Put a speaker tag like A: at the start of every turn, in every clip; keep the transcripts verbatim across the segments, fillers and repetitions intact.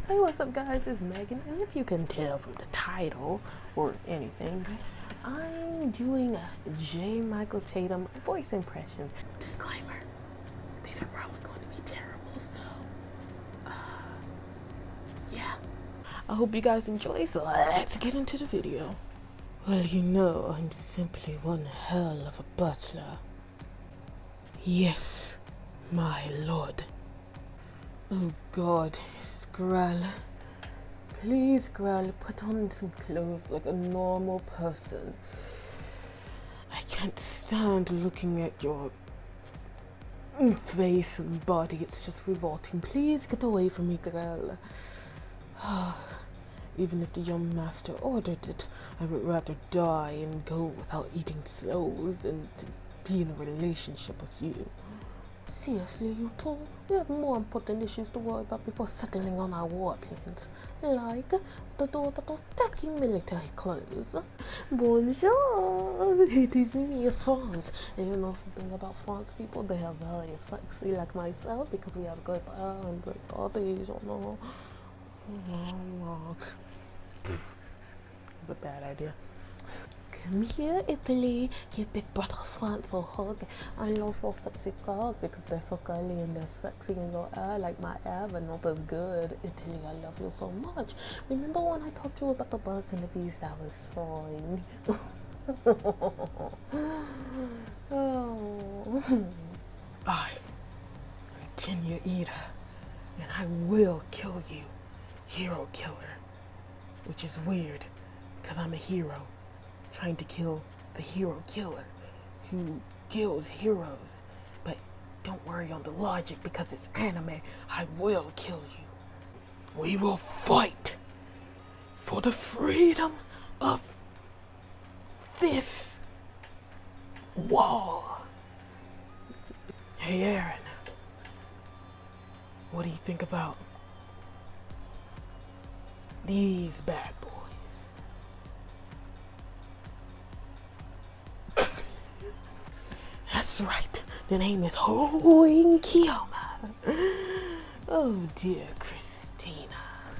A: Hey, what's up guys, it's Megan, and if you can tell from the title or anything, I'm doing a J. Michael Tatum voice impressions. Disclaimer, these are probably going to be terrible, so, uh, yeah. I hope you guys enjoy, so let's get into the video. Well, you know, I'm simply one hell of a butler. Yes, my lord. Oh God, Skrull. Please, Skrull, put on some clothes like a normal person. I can't stand looking at your face and body. It's just revolting. Please get away from me, girl. Even if the young master ordered it, I would rather die and go without eating souls than to be in a relationship with you. Seriously, you two, we have more important issues to worry about before settling on our war plans, like the door of those tacky military clothes. Bonjour, it is me, France. And you know something about France people? They are very sexy like myself because we have great hair and great bodies, you know. It was a bad idea. Come here, Italy, give Big Brother France a hug. I love those sexy girls because they're so curly and they're sexy and your hair like my hair, but not as good. Italy, I love you so much. Remember when I told you about the birds and the bees? That was fine. Oh. I am Tenya Ida, and I will kill you, hero killer. Which is weird, because I'm a hero. Trying to kill the hero killer who kills heroes. But don't worry on the logic because it's anime. I will kill you. We will fight for the freedom of this wall. Hey Eren, what do you think about these bad boys? That's right, the name is Hoin Kiyoma. Oh dear, Christina.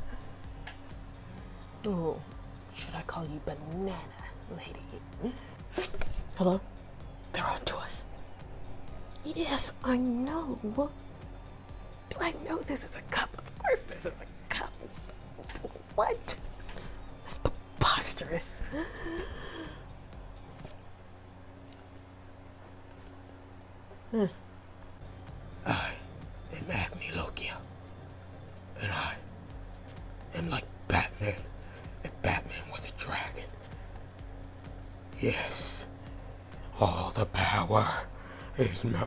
A: Oh, should I call you Banana Lady? Hello? They're on to us. Yes, I know. Do I know this is a cup? Of course this is a cup. What? That's preposterous. Hmm. I am Agni Lokia, and I am like Batman if Batman was a dragon. Yes, all the power is mine.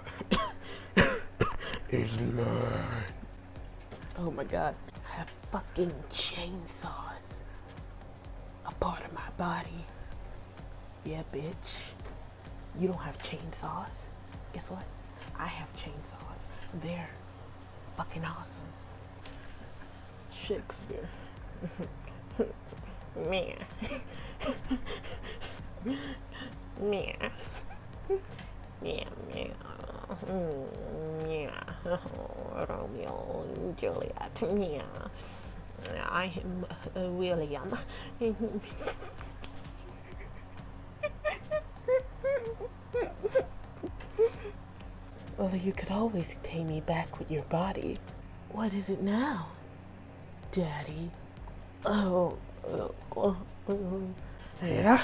A: is mine. Oh my God, I have fucking chainsaws, a part of my body. Yeah, bitch, you don't have chainsaws. Guess what? I have chainsaws. They're fucking awesome. Shakespeare. Man. Man. Yeah, man. Yeah. Romeo and Juliet. Yeah. I am uh, William. Well, you could always pay me back with your body. What is it now, Daddy? Oh, oh, oh, oh. Yeah.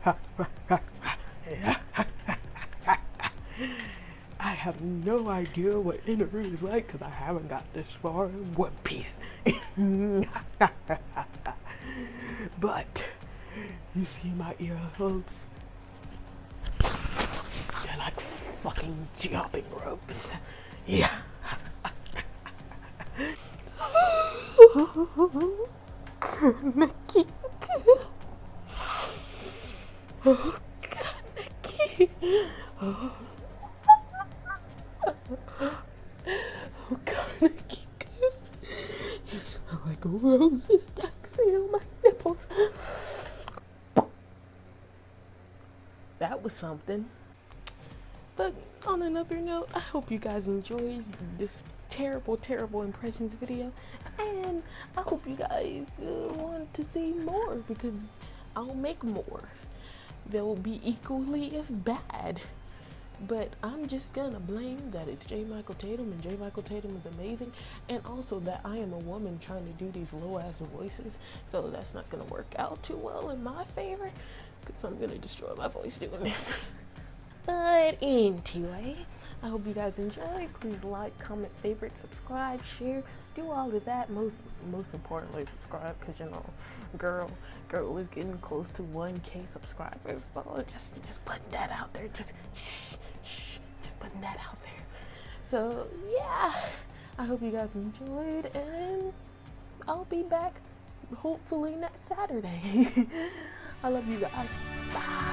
A: I have no idea what interview is like because I haven't got this far in One Piece. But you see my earlobes? They're like fucking jumping ropes. Yeah. Nikki. Oh God, Nikki. Oh. Oh God, Nikki. You smell like roses dancing on my nipples. That was something. But on another note, I hope you guys enjoyed this terrible, terrible impressions video. And I hope you guys uh, want to see more, because I'll make more. They'll be equally as bad. But I'm just gonna blame that it's J. Michael Tatum, and J. Michael Tatum is amazing, and also that I am a woman trying to do these low ass voices, so that's not gonna work out too well in my favor, because I'm gonna destroy my voice doing this. But anyway, I hope you guys enjoyed. Please like, comment, favorite, subscribe, share, do all of that. Most most importantly, subscribe, because you know, girl, girl is getting close to one K subscribers. So just just putting that out there. Just shh, shh, just putting that out there. So yeah, I hope you guys enjoyed, and I'll be back hopefully next Saturday. I love you guys. Bye.